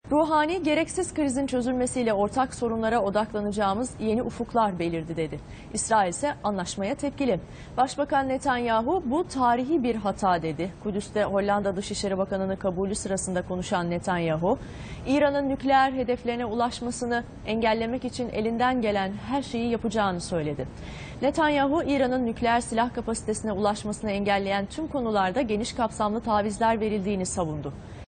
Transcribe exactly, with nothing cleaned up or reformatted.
Ruhani, gereksiz krizin çözülmesiyle ortak sorunlara odaklanacağımız yeni ufuklar belirdi dedi. İsrail ise anlaşmaya tepkili. Başbakan Netanyahu bu tarihi bir hata dedi. Kudüs'te Hollanda Dışişleri Bakanı'nın kabulü sırasında konuşan Netanyahu, İran'ın nükleer hedeflerine ulaşmasını engellemek için elinden gelen her şeyi yapacağını söyledi. Netanyahu, İran'ın nükleer silah kapasitesine ulaşmasını engelleyen tüm konularda geniş kapsamlı tavizler verildiğini savundu.